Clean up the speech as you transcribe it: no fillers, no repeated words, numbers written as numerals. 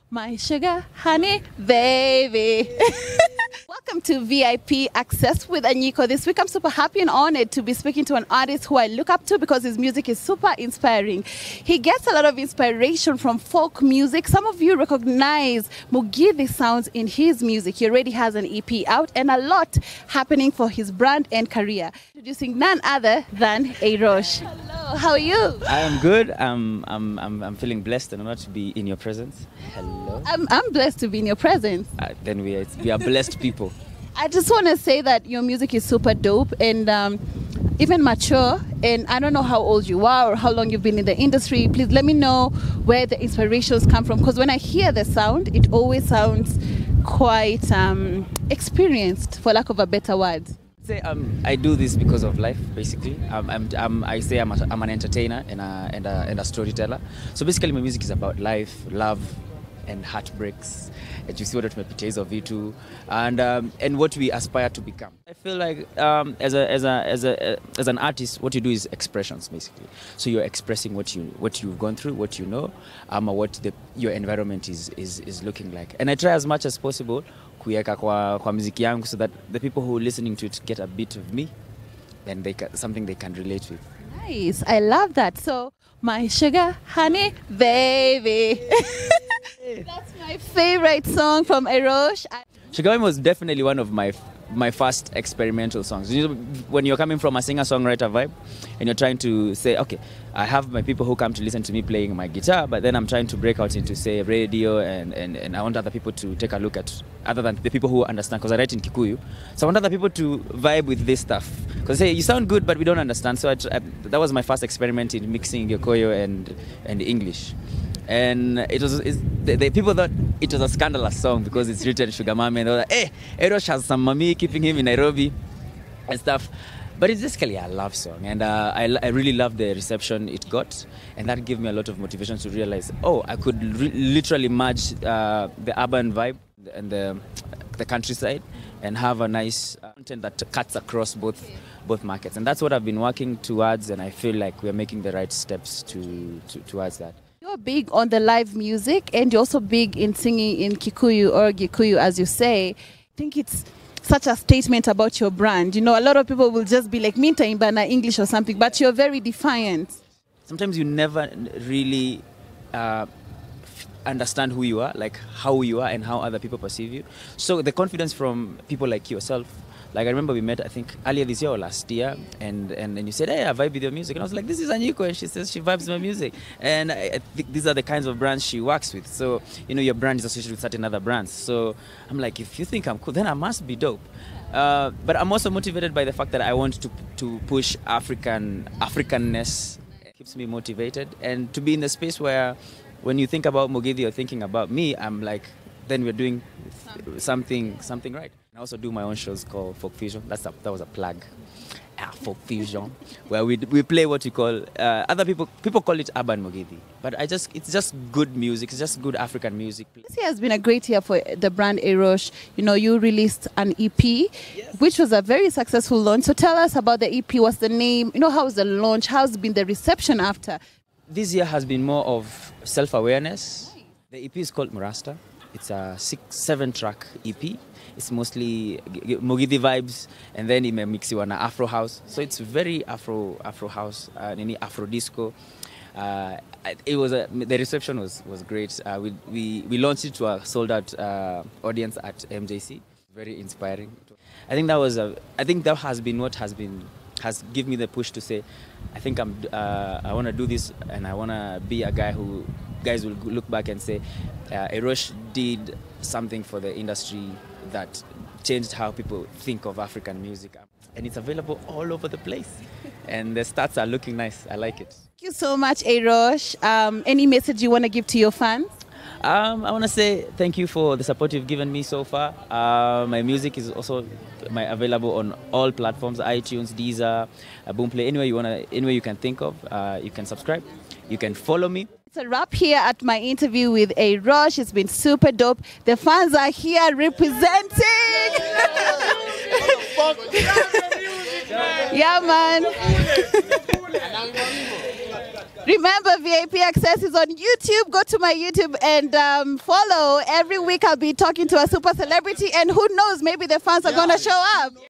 My sugar, honey, baby. Welcome to VIP Access with Anyiko. This week I'm super happy and honored to be speaking to an artist who I look up to because his music is super inspiring. He gets a lot of inspiration from folk music. Some of you recognize Mugithi sounds in his music. He already has an EP out and a lot happening for his brand and career. Introducing none other than Ayrosh. Hello, how are you? I am good. I'm feeling blessed and honored to be in your presence. Hello. I'm blessed to be in your presence. Then we are blessed people. I just want to say that your music is super dope and even mature. And I don't know how old you are or how long you've been in the industry. Please let me know where the inspirations come from. Because when I hear the sound, it always sounds quite experienced, for lack of a better word. I do this because of life, basically. I'm an entertainer and a storyteller. So basically, my music is about life, love, and heartbreaks. And you see what tumepitia vitu and what we aspire to become. I feel like as an artist, what you do is expressions, basically. So you're expressing what you've gone through, what you know, or what your environment is looking like. And I try as much as possible kuiweka kwa muziki yangu so that the people who are listening to it get a bit of me and something they can relate with. Nice, I love that. So my sugar, honey, baby. That's my favorite song from Ayrosh. Shuga Mami was definitely one of my first experimental songs. You know, when you're coming from a singer-songwriter vibe and you're trying to say, okay, I have my people who come to listen to me playing my guitar, but then I'm trying to break out into, say, radio and I want other people to take a look at, other than the people who understand, because I write in Gikuyu. So I want other people to vibe with this stuff. Because hey, you sound good, but we don't understand. So that was my first experiment in mixing Gikuyu and English. And the people thought it was a scandalous song because it's written Shuga Mami, and they were like, hey, Ayrosh has some mami keeping him in Nairobi and stuff. But it's basically a love song, and I really love the reception it got, and that gave me a lot of motivation to realize, oh, I could literally merge the urban vibe and the countryside and have a nice content that cuts across both markets. And that's what I've been working towards, and I feel like we're making the right steps towards that. You're big on the live music and you're also big in singing in Kikuyu or Gikuyu, as you say. I think it's such a statement about your brand. You know, a lot of people will just be like, Minta Imbana English or something, but you're very defiant. Sometimes you never really understand who you are, like how you are and how other people perceive you. So the confidence from people like yourself, like I remember we met, I think, earlier this year or last year, and then you said, hey, I vibe with your music. And I was like, this is Anyiko, and she says she vibes my music. And I think these are the kinds of brands she works with. So, you know, your brand is associated with certain other brands. So I'm like, if you think I'm cool, then I must be dope. But I'm also motivated by the fact that I want to push Africanness. It keeps me motivated. And to be in the space where when you think about Mugithi or thinking about me, I'm like, then we're doing something right. I also do my own shows called Folk Fusion. That was a plug. Folk Fusion, where we play what you call other people call it urban Mugithi, but it's just good music. It's just good African music. This year has been a great year for the brand Ayrosh. You know, you released an EP, yes, which was a very successful launch. So tell us about the EP. What's the name? You know, how was the launch? How's been the reception after? This year has been more of self-awareness. The EP is called Murasta. It's a 7 track EP. It's mostly Mugithi vibes, and then it may mix you on an Afro house. So it's very Afro house, any Afro disco. The reception was great. We launched it to a sold out audience at MJC. Very inspiring. I think that has been what has given me the push to say, I think I want to do this, and I want to be a guy who guys will look back and say, Ayrosh did something for the industry that changed how people think of African music. And it's available all over the place. And the stats are looking nice. I like it. Thank you so much, Ayrosh. Any message you want to give to your fans? I want to say thank you for the support you've given me so far. My music is also available on all platforms: iTunes, Deezer, Boomplay, anywhere you can think of. You can subscribe. You can follow me. It's a wrap here at my interview with Ayrosh. It's been super dope. The fans are here representing. Yeah, man. Remember, VIP Access is on YouTube. Go to my YouTube and follow. Every week I'll be talking to a super celebrity, and who knows, maybe the fans are going to show up.